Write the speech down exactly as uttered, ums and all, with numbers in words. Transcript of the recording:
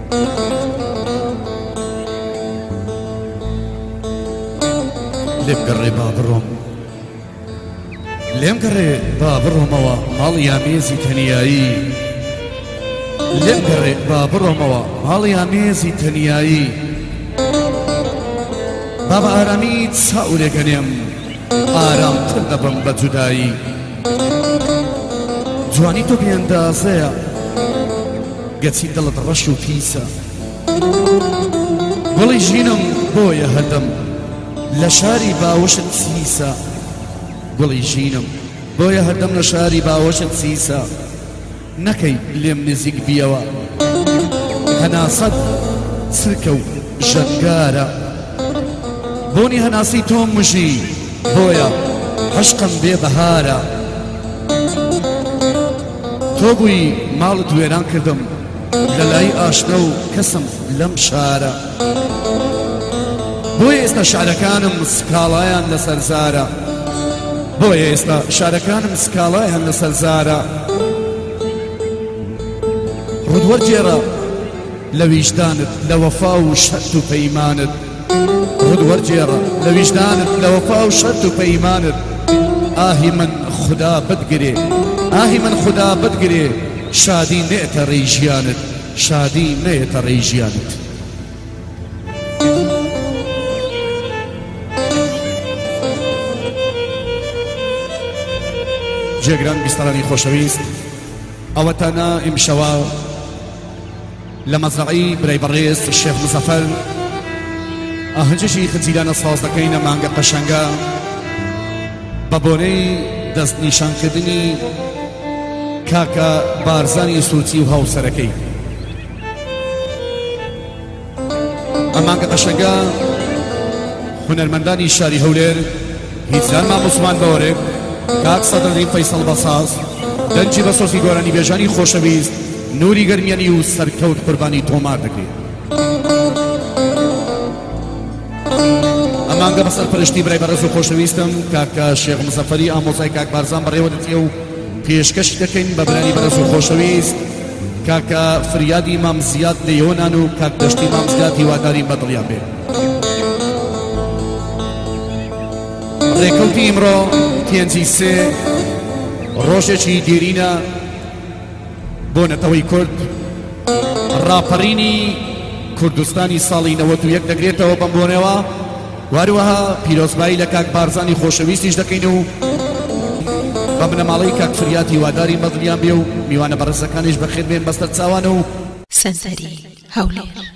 لێم گەڕێ با بڕۆم لێم گەڕێ با بڕۆمەوە ماڵی ئامێزی تەنیایی لێم گەڕێ با بڕۆمەوە ماڵی ئامێزی تەنیایی با بە ئارامی چاورێگەنێم ئارامتر دەبم بە جودایی جوانی تۆ بێندازەیە گەچی دڵت ڕەش و پیسە گوڵی ژینم بۆیە هەردەم لە شاری باوەشت سیسە گوڵی ژینم بۆیە هەردەم لە شاری باوەشت سیسە نەکەی لێم نزیک بیەوە هەناسەت چرکە و ژەنگارە بۆنی هەناسی تۆم مژی بۆیە عەشقم بێبەهارە تۆ بووی ماڵت وێران کردم لە لای ئاشنا و کەسم لەم شارە بۆیە ئێستا شارەکانم سکاڵایان لەسەر زارە بۆیە ئێستا شارەکانم سکاڵایان لەسەر زارە ڕودوەرجێرە لە ویجدانت لە وەفا و شەرت و پەیمانت ڕودوەرجێرە لە ویجدانت لە وەفا و شەرت و پەیمانت ئاهی من خدا بتگرێ ئاهی من خدا بتگرێ شادی نێتە ڕێی ژیانت شادی نێتە ڕێی ژیانت جێگران بیستەڵانی خۆشەویست ئەوەتانە ئیمشەوە لە مەزرعی برەی بەڕێز شێخ مزەفەر ئاهەنگێکی خجیلانە ساز دەکەینە مانگە قەشەنگە بە بۆنەی دەست نیشانکردنی کاکە بارزانی سووچی و هاوسەرەکەی ئەم مانگە قەشەنگە هونەرمەندانی شاری هەولێر هیچران مامۆسمان بەوەرێک کاک سەدەڕی فەیسەڵ بەساز دەنجی بە سۆسی گۆرانی بێژانی خۆشەویست نوری گەرمیانی و سەرکەوت قوربانی تۆمار دەکرێت ئەمانگە بەسەر پەرشتی برای بەڕێز و خۆشەویستم کاکە شێخ مزەفەری ئامۆزای کاک بارزان بەڕێوە دەچێ و پێشکەشی دەکەین بە برانی بەڕێز و خۆشەویست کاکە فریادی مامزیاد لێیۆنان و کاک دەشتی مامزیاد هیواداری بەدڵیان بێ ڕێکەوتی ئیمڕۆ تێنجی سێ ڕۆژێکی دیرینە بۆ نەتەوەی کورد ڕاپەڕینی کوردستانی ساڵی نەوەت و یەک دەگرێتەوە بەم بۆنەوە واروەها پیرۆزبایی لە کاک بارزانی خۆشەویستیش دەکەین و بە بنەماڵەی کاک فریاد هیواداری بەدڵیان بێ و میوانە بەڕێزەکانیش بەخێر بێن بەستەر چاوانە و سەنسەری هەولێر.